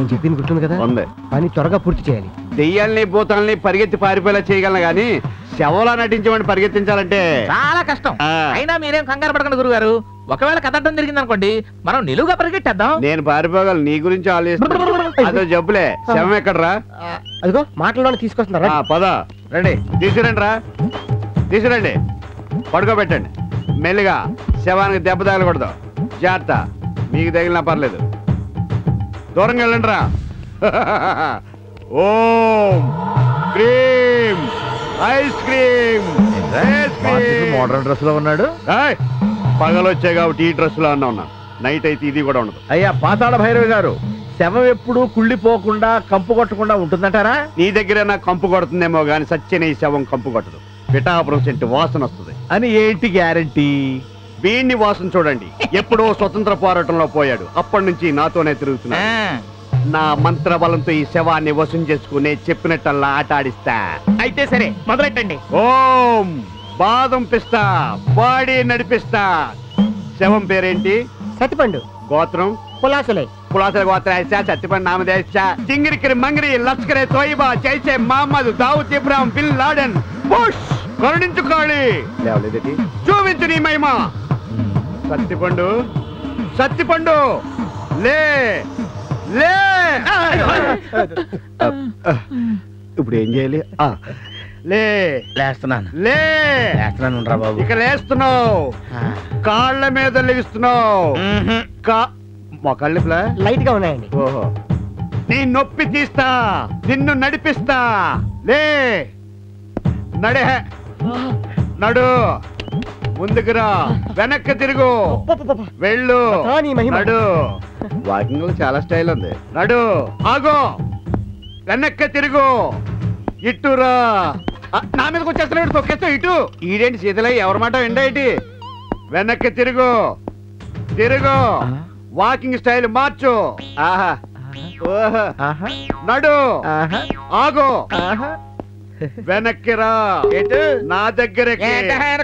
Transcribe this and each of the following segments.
నేను చెప్పింది గుర్తుంది కదా? ఉంది. పని త్వరగా పూర్తి చేయాలి. దెయ్యాల్ని భూతాల్ని పరిగెత్తి పారిపోయేలా చేయగలను గానీ శవలా నటించమని పరిగెత్తించాలంటే చాలా కష్టం. అయినా మీరేం కంగారు పడకండి గురుగారు. ఒకవేళ కదటం జరిగింది అనుకోండి, మనం నిలువుగా పరిగెట్టేద్దాం. నేను పారిపోగలను, నీ గురించి ఆలోచిస్తాను. అదో జబ్బులే. శవం ఎక్కడరా? అదిగో మాటల్లోనే తీసుకొస్తున్నారా? పద రండి, తీసుకురండి రా, తీసుకురండి. పడుకోబెట్టండి మెల్లిగా. శవానికి దెబ్బ తగలకూడదు, జాగ్రత్త. మీకు తగిలినా పర్లేదు, దూరంగా వెళ్ళండి రా. Om cream ice cream. Modern dress లో ఉన్నాడు. పగలొచ్చే కాబట్టి ఈ డ్రెస్ లో ఉన్నా, నైట్ అయితే ఇది కూడా ఉండదు. అయ్యా పాతాళ భైరవి గారు, శవం ఎప్పుడు కుళ్ళిపోకుండా కంపు కొట్టకుండా ఉంటుందంటారా? నీ దగ్గర నాకు కంపు కొడుతుందేమో గాని సత్యనే ఈ శవం కంపు కొట్టదు. పిఠాపురం సెంటు వాసన వస్తుంది. అని ఏంటి గ్యారంటీ? వీణ్ణి వాసన చూడండి. ఎప్పుడో స్వతంత్ర పోరాటంలో పోయాడు, అప్పటి నుంచి నాతోనే తిరుగుతున్నా. నా మంత్ర బలంతో ఈ శవాన్ని వశం చేసుకునే చెప్పినట్టల్లా ఆట ఆడిస్తా. అయితే సరే, మొదలెట్టండి. ఓం బాదం పిస్తా, బాడీ నడిపిస్తా. శవం పేరేంటి? సత్తిపండు. గోత్రం? పులాసలే. పులాసల గోత్ర సత్తిపండు నామదేశ చింగిరికిరి మంగిరి Lashkar-e Taiba Jaish-e Mohammed Dawood Ibrahim Bin Laden Bush కరుణించుకోవాలి. లేవలేదేటి? చూపించు నీ మహిమ. సత్తిపండు, సత్తిపండు లే లే. ఇప్పుడు ఏం చేయాలి? లే. లేస్తున్నాను. లే. లేస్తున్నాను రా బాబు. ఇక లేస్తున్నావు, కాళ్ళ మీద లెగిస్తున్నావు. మొక్కళ్ళిప్లా లైట్ గా ఉన్నాయండి. ఓహో, నీ నొప్పి తీస్తా, నిన్ను నడిపిస్తా. లే, నడే, నడు, ముందుకురా, వెనక్కి తిరుగు, వెళ్ళు, నడు. వాకింగ్ లో చాలా స్టైల్ ఉంది. నడు, ఆగో, వెనక్కి తిరుగు, ఇట్టురా. నా మీదకి వచ్చేస్తున్నాడు, తొక్కేస్తా ఇటు. ఈడేంటి సీతలై ఎవరి మాట ఎండేటి? వెనక్కి తిరుగు, తిరుగు, వాకింగ్ స్టైల్ మార్చు. ఆహా, ఓహో, నడు, ఆగో, వెనక్కి రా, నా దగ్గరకి.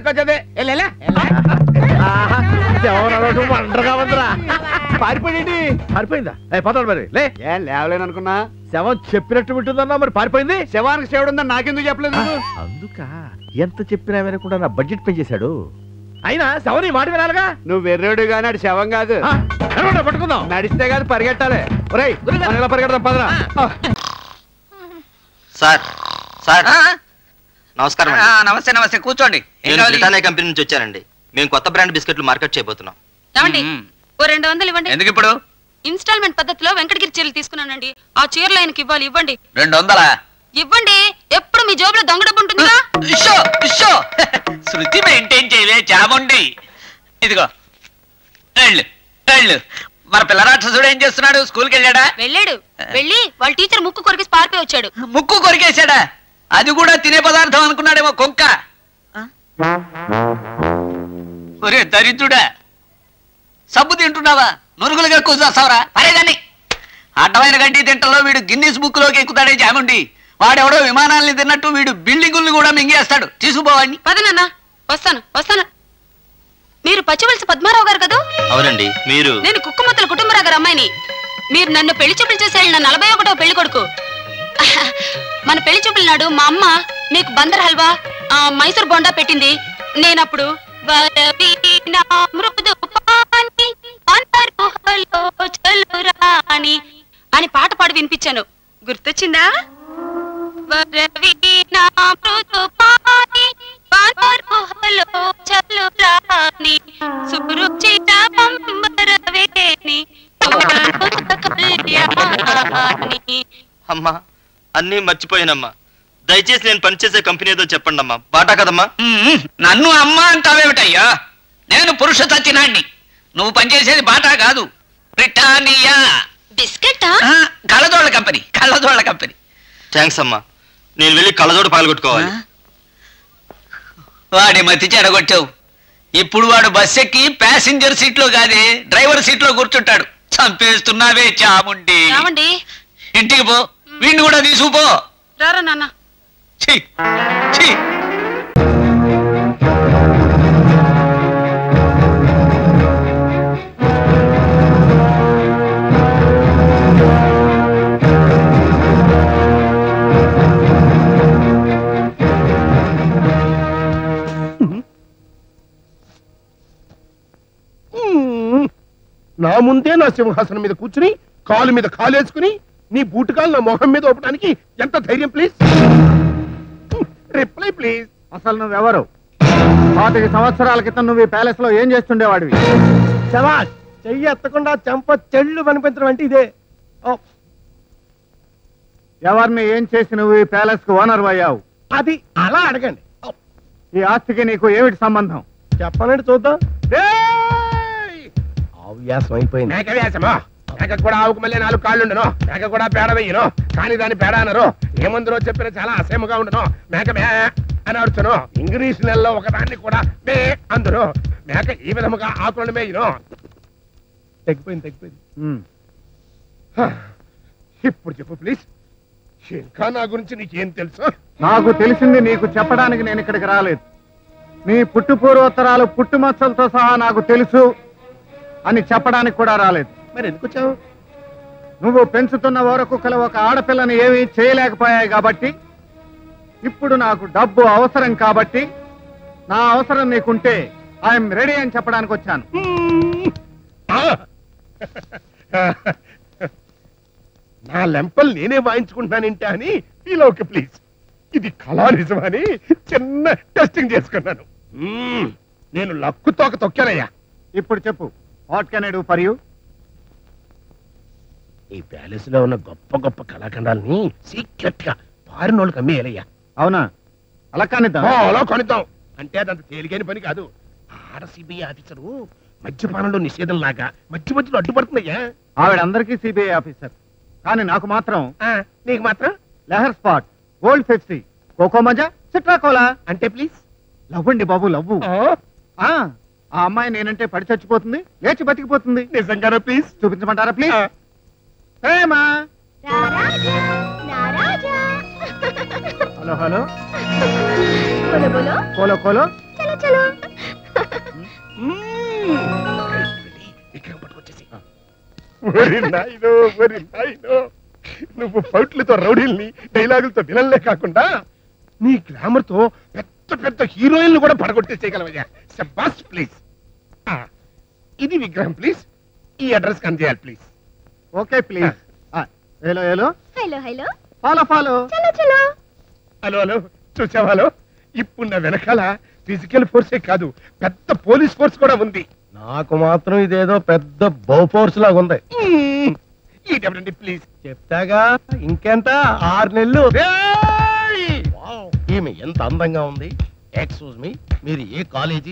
పారిపోయింది. పారిపోయిందా? పదవాడు మరి. లే, లేవలేను అనుకున్నా. శవం చెప్పినట్టు వింటుందన్నా, మరి పారిపోయింది. శవానికి శివుడు ఉందని నాకెందుకు చెప్పలేదు? అందుక ఎంత చెప్పినా వినకుండా నా బడ్జెట్ పెంచేశాడు. అయినా శవని మాట వినాలిగా. నువ్వు వెర్రేడు గాని అది శవం కాదు. పట్టుకుందాం. నడిస్తే కాదు, పరిగెట్టాలి. ఒరేయ్, ఇలా పరిగెడదాం, పదరా. సార్ సార్ నమస్కారం. నమస్తే నమస్తే, కూర్చోండి. బ్రిటానియా కంపెనీ నుంచి వచ్చానండి. మేము కొత్త బ్రాండ్ బిస్కెట్లు మార్కెట్ చేయబోతున్నాం. ఓ 200 ఇవ్వండి. ఎందుకు ఇప్పుడు? ఇన్స్టాల్మెంట్ పద్ధతిలో వెంకటగిరి చీరలు తీసుకున్నానండి. ఆ చీరలు ఆయనకి ఇవ్వాలి. ఇవ్వండి. 200 ఇవ్వండి. ఎప్పుడు మీ జోబులో దొంగ డబ్బు ఉంటుందిగా. శృతి మెయింటైన్ చేయలే చాముండి. ఇదిగో వెళ్ళు వెళ్ళు. మన పిల్ల రాక్షసుడు ఏం చేస్తున్నాడు? స్కూల్కి వెళ్ళాడా? వెళ్ళాడు. వెళ్ళి వాళ్ళ టీచర్ ముక్కు కొరికి పారిపోయి వచ్చాడు. ముక్కు కొరికేశాడా? అది కూడా తినే పదార్థం అనుకున్నాడేమో కొంక. ఒరే దరిద్రుడా, సబ్బు తింటున్నావా? నురుగులుగా కూర్చోస్తావరా? పరేదాన్ని. అడ్డమైన గడ్డి తింటలో వీడు గిన్నీస్ బుక్ లోకి ఎక్కుతాడే జాముండి. వాడెవడో విమానాల్ని తిన్నట్టు వీడు బిల్డింగుల్ని కూడా మింగేస్తాడు. తీసుకుపోవాడిని. పదనన్నా, వస్తాను వస్తాను. మీరు పచ్చివలస పద్మారావు గారు కదా? అవునండి. మీరు? నేను కుక్కుమతుల కుటుంబరావు గారు అమ్మాయిని. మీరు నన్ను పెళ్లి చూపులు చేసేయాలి. నా 41వ పెళ్లి కొడుకు. మన పెళ్లి చూపుల నాడు మా అమ్మ మీకు బందర్ హల్వా, మైసూర్ బొండా పెట్టింది. నేనప్పుడు అని పాట పాడి వినిపించాను. గుర్తొచ్చిందా? అమ్మా, అన్నీ మర్చిపోయానమ్మా. దయచేసి నేను పనిచేసే కంపెనీ ఏదో చెప్పండి అమ్మా. బాటా కదమ్మా. నన్ను అమ్మ అంటావేమిటయ్యా? నేను పురుష సత్యనాన్ని. నువ్వు పనిచేసేది బాటా కాదు, బ్రిటానియా బిస్కెట్. కళ్ళజోళ్ళ కంపెనీ, కళ్ళజోళ్ళ కంపెనీ. థ్యాంక్స్ అమ్మా. నేను వెళ్ళి కళ్ళజోడు పాల్గొట్టుకోవాలి. వాడి మతి చెడగొట్టావు. ఇప్పుడు వాడు బస్ ఎక్కి ప్యాసింజర్ సీట్లో కాదే డ్రైవర్ సీట్లో కూర్చుంటాడు. చంపేస్తున్నావే చాముండి. ఇంటికి పో, వీడిని కూడా తీసుకుపో. రారా నాన్న. ఛీ ఛీ. నా ముందే నా సింహాసనం మీద కూర్చుని కాలు మీద కాలేసుకుని నీ బూటుకాలు నా మొహం మీద ఒప్పడానికి ఎంత ధైర్యం ప్లీజ్? Reply please. అసలు నువ్వెవరు? 25 సంవత్సరాల క్రితం నువ్వు ఈ ప్యాలెస్ లో ఏం చేస్తుండేవాడివి? శవాష్, చెయ్యి ఎత్తకుండా చెంప చెళ్ళు కనిపించడం అంటే ఇదే. ఎవరిని ఏం చేసి నువ్వు ఈ ప్యాలెస్ కు ఓనర్ అయ్యావు? అది అలా అడగండి. ఈ ఆస్తికి నీకు ఏమిటి సంబంధం? చెప్పనండి చూద్దాం. వ్యాసం అయిపోయింది. మేక వ్యాసమా? మేక కూడా ఆవుకు మళ్ళీ 4 కాళ్ళుండను. మేక కూడా పేడ వెయ్యను, కానీ దాని పేడ అనరు. ఏమందులో చెప్పిన చాలా అసహ్యంగా ఉండను. మేక మే అని అడుచును. ఇంగ్లీష్ నెలలో ఒకదాన్ని కూడా మే అందరు. మేక ఈ విధముగా ఆకులను మేయను. తెగిపోయింది. ఇప్పుడు చెప్పు ప్లీజ్, ఇంకా నా గురించి నీకేం తెలుసు? నాకు తెలిసింది నీకు చెప్పడానికి నేను ఇక్కడికి రాలేదు. నీ పుట్టు పూర్వోత్తరాలు పుట్టుమచ్చలతో సహా నాకు తెలుసు అని చెప్పడానికి కూడా రాలేదు. మరి ఎందుకు వచ్చావు? నువ్వు పెంచుతున్న ఊరకుక్కలు ఒక ఆడపిల్లని ఏమీ చేయలేకపోయాయి కాబట్టి, ఇప్పుడు నాకు డబ్బు అవసరం కాబట్టి, నా అవసరం నీకుంటే ఐఎమ్ రెడీ అని చెప్పడానికి వచ్చాను. నా లెంపల్ నేనే వాయించుకుంటున్నానంటే అని ఫీల్ ఓకే ప్లీజ్. ఇది కళా నిజమని చిన్న టెస్టింగ్ చేసుకున్నాను. నేను లక్కు తోక తొక్కానయ్యా. ఇప్పుడు చెప్పు, what can I do for you? ఈ ప్యాలెస్ లో ఉన్న గొప్ప గొప్ప కళాఖండాలని సీక్రెట్ గా ఫారిన్ వాళ్ళకి అమ్మేయాలయ్యా. అవునా? అలా కానిద్దాం. అలా కొనిద్దాం అంటే అదంత తేలికైన పని కాదు. ఆడ సిబిఐ ఆఫీసరు మద్యపానంలో నిషేధం లాగా మధ్యలో అడ్డుపడుతుందయ్యా. ఆవిడందరికీ సిబిఐ ఆఫీసర్, కానీ నాకు మాత్రం నీకు మాత్రం లెహర్ స్పాట్, గోల్డ్ 50, కోకో మజా, సిట్రా కోలా. అంటే ప్లీజ్ లవ్ అండి బాబు, లవ్వు. ఆ అమ్మాయి నేనంటే పడి చచ్చిపోతుంది, లేచి బతికిపోతుంది. నిజంగానే ప్లీజ్ చూపించమంటారా ప్లీజ్? ప్రేమా. హలో హలో, కోలో కోలో. విక్రమ్ పట్టుకొచ్చేసి. నువ్వు పౌట్లతో రౌడీల్ని, డైలాగులతో విలన్లే కాకుండా నీ గ్లామర్ తో పెద్ద పెద్ద హీరోయిన్లు కూడా పడగొట్టేసేయగలవయ్యా. శబాష్ ప్లీజ్. ఇది విగ్రహం ప్లీజ్. ఈ అడ్రస్ కన్ చేయాలి please. Okay please. Hello hello hello hello, follow follow. చలో చలో. హలో హలో, చూసావాలో? ఇప్పుడు నా వెనకాల ఫిజికల్ ఫోర్సే కాదు, పెద్ద పోలీస్ ఫోర్స్ కూడా ఉంది. నాకు మాత్రం ఇదేదో పెద్ద బౌఫోర్స్ లాగా ఉంది. ఇదేమిటండి ప్లీజ్? చెప్తాగా, ఇంకెంత 6 నెలలు. ఈమె ఎంత అందంగా ఉంది. ఎక్స్క్యూజ్ మీ, మీరు ఏ కాలేజీ?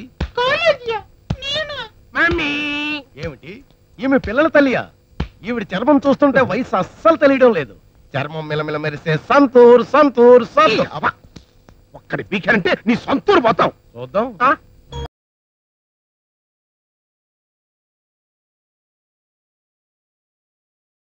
ఏమిటి ఈమె పిల్లల తల్లియా? ఈవిడ చర్మం చూస్తుంటే వయసు అస్సలు తెలియడం లేదు. చర్మం మిలమిల మెరిసే సంతూర్ సంతూర్ సంతూర్. ఒక్కడి పీకారంటే నీ సొంతూరు పోతావు. చూద్దాం.